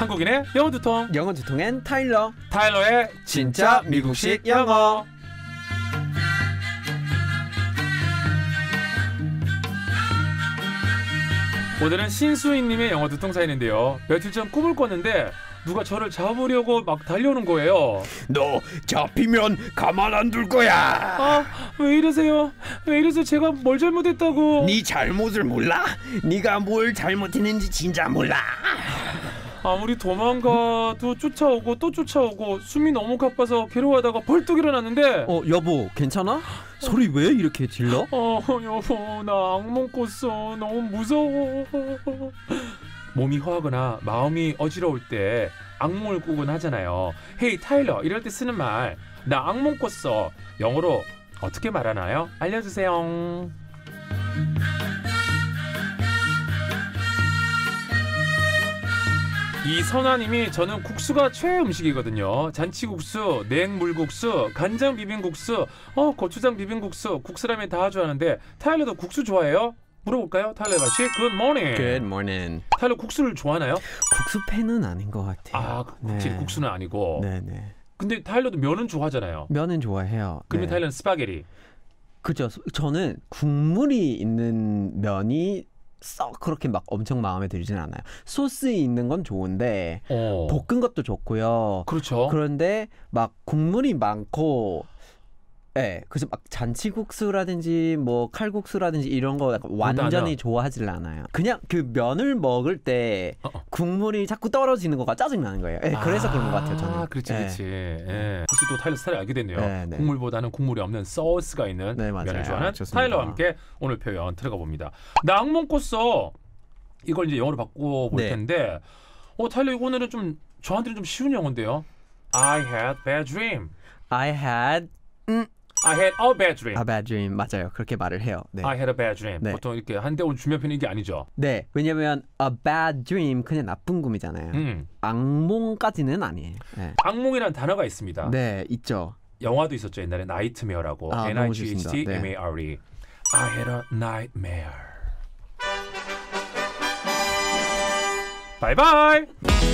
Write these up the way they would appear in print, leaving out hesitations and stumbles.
한국인의 영어 두통. 영어 두통엔 타일러. 타일러의 진짜 미국식 영어. 오늘은 신수인님의 영어 두통 사연인데요. 며칠 전 꿈을 꿨는데 누가 저를 잡으려고 막 달려오는 거예요. 너 잡히면 가만 안 둘 거야. 아, 왜 이러세요? 왜 이러세요? 제가 뭘 잘못했다고? 네 잘못을 몰라? 네가 뭘 잘못했는지 진짜 몰라. 아무리 도망가도 쫓아오고 또 쫓아오고 숨이 너무 가빠서 괴로워하다가 벌떡 일어났는데 여보 괜찮아? 소리 왜 이렇게 질러? 여보 나 악몽 꿨어. 너무 무서워. 몸이 허하거나 마음이 어지러울 때 악몽을 꾸곤 하잖아요. 헤이 타일러 이럴 때 쓰는 말 나 악몽 꿨어 영어로 어떻게 말하나요? 알려주세요. 이선아님이 저는 국수가 최애 음식이거든요. 잔치국수, 냉물국수, 간장 비빔국수, 고추장 비빔국수, 국수라면 다 좋아하는데 타일러도 국수 좋아해요? 물어볼까요? 타일러 씨, Good morning. Good morning. 타일러 국수를 좋아하나요? 국수 팬은 아닌 것 같아요. 확실히 국수는 아니고. 네네. 근데 타일러도 면은 좋아하잖아요. 면은 좋아해요. 그러면 타일러는 스파게티. 그죠. 저는 국물이 있는 면이 썩 그렇게 막 엄청 마음에 들진 않아요. 소스 있는 건 좋은데 볶은 것도 좋고요. 그렇죠. 그런데 막 국물이 많고, 그래서 막 잔치국수라든지 뭐 칼국수라든지 이런 거 약간 완전히 좋아하질 않아요. 그냥 그 면을 먹을 때 국물이 자꾸 떨어지는 거가 짜증 나는 거예요. 그래서 그런 것 같아요. 저는. 그렇지. 혹시 또 타일러 스타일 알게 됐네요. 네. 국물보다는 국물이 없는 소스가 있는 면을 좋아하는 좋습니다. 타일러와 함께 오늘 표현 들어가 봅니다. 나 악몽 꿨어. 이걸 이제 영어로 바꿔볼 텐데, 타일러 오늘은 좀 저한테는 좀 쉬운 영어인데요. I had bad dream. I had a bad dream. A bad dream. 맞아요. 그렇게 말을 해요. 네. I had a bad dream. 네. 보통 이렇게 한대 온 주면편이 이게 아니죠. 네. 왜냐면 a bad dream 그냥 나쁜 꿈이잖아요. 악몽까지는 아니에요. 네. 악몽이라는 단어가 있습니다. 네, 있죠. 영화도 있었죠. 옛날에 Nightmare라고. N-I-G-H-T-M-A-R-E. I had a nightmare. 바이바이.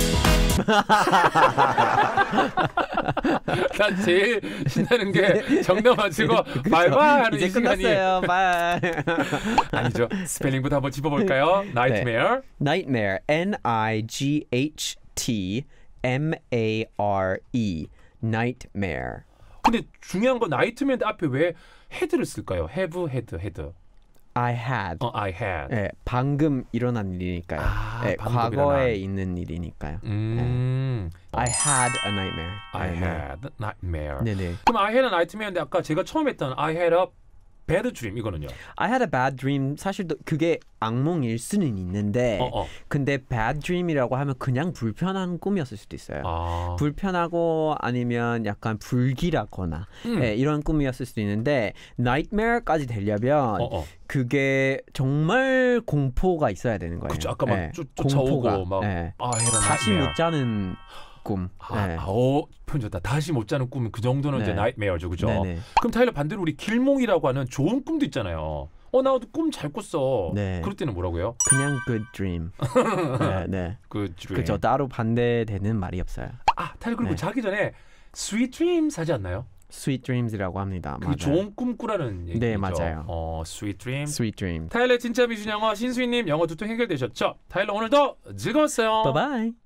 난 제일 신나는 게 정답 맞히고 바이바이 하는 이제 이 시간이. 끝났어요. 바이. 아니죠. 스펠링부터 한번 짚어볼까요? Nightmare. Nightmare. N-I-G-H-T-M-A-R-E. Nightmare. 근데 중요한 건 나이트메어 앞에 왜 had를 쓸까요? have, had. I had. I had. 네, 방금 일어난 일이니까요. 네, 과거에 있는 일이니까요. I had a nightmare. I had a nightmare. 네네. 그럼 I had a nightmare인데 아까 제가 처음 했던 I had a bad dream 이거는요? I had a bad dream 사실 그게 악몽일 수는 있는데 근데 bad dream이라고 하면 그냥 불편한 꿈이었을 수도 있어요. 불편하고 아니면 약간 불길하거나 이런 꿈이었을 수도 있는데 nightmare까지 되려면 그게 정말 공포가 있어야 되는 거예요. 그렇죠. 아까 막 쫓아오고 막 다시 못 자는 꿈. 표현 좋다. 다시 못 자는 꿈은 그 정도는 이제 nightmare죠, 그죠? 네네. 그럼 타일러 반대로 우리 길몽이라고 하는 좋은 꿈도 있잖아요. 나도 꿈 잘 꿨어. 그럴 때는 뭐라고요? 그냥 good dream. 네. good dream. 그렇죠. 따로 반대되는 말이 없어요. 타일러 그리고 자기 전에 sweet dreams 하지 않나요? Sweet dreams이라고 합니다. 그 좋은 꿈 꾸라는 얘기죠. 네, 맞아요. sweet dream. Sweet dream. 타일러의 진짜 미션 영어 신수희님 영어 두통 해결되셨죠? 타일러 오늘도 즐거웠어요. Bye bye.